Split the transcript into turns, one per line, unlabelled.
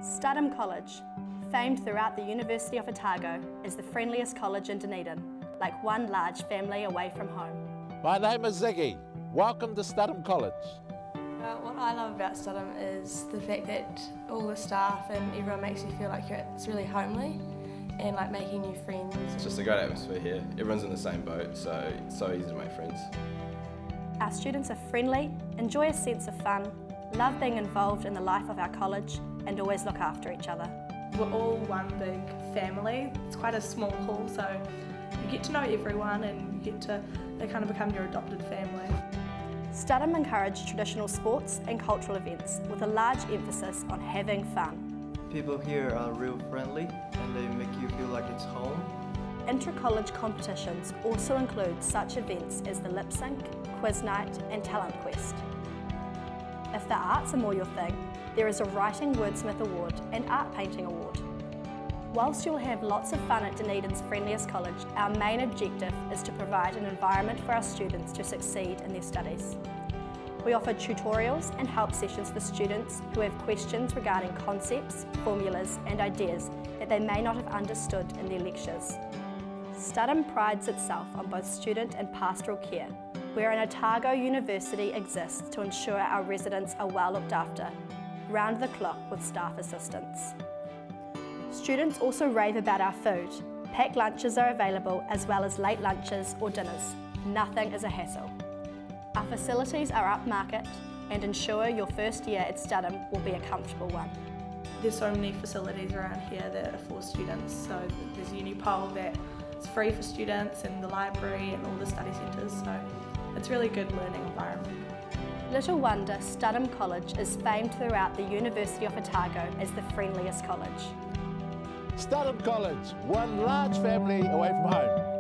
Studholme College, famed throughout the University of Otago, is the friendliest college in Dunedin, like one large family away from home.
My name is Ziggy. Welcome to Studholme College.
What I love about Studholme is the fact that all the staff and everyone makes you feel like it's really homely and like making new friends.
It's just a great atmosphere here. Everyone's in the same boat, so it's so easy to make friends.
Our students are friendly, enjoy a sense of fun, love being involved in the life of our college and always look after each other.
We're all one big family. It's quite a small hall, so you get to know everyone and they kind of become your adopted family.
Studholme encourage traditional sports and cultural events with a large emphasis on having fun.
People here are real friendly and they make you feel like it's home.
Intra-college competitions also include such events as the lip sync, quiz night and talent quest. If the arts are more your thing, there is a Writing Wordsmith Award and Art Painting Award. Whilst you'll have lots of fun at Dunedin's friendliest college, our main objective is to provide an environment for our students to succeed in their studies. We offer tutorials and help sessions for students who have questions regarding concepts, formulas and ideas that they may not have understood in their lectures. Studholme prides itself on both student and pastoral care, where an Otago University exists to ensure our residents are well looked after, round the clock with staff assistance. Students also rave about our food. Packed lunches are available as well as late lunches or dinners. Nothing is a hassle. Our facilities are upmarket and ensure your first year at Studholme will be a comfortable one.
There's so many facilities around here that are for students, so there's Unipole that's free for students and the library and all the study centres, so it's a really good learning environment.
Little wonder Studholme College is famed throughout the University of Otago as the friendliest college.
Studholme College, one large family away from home.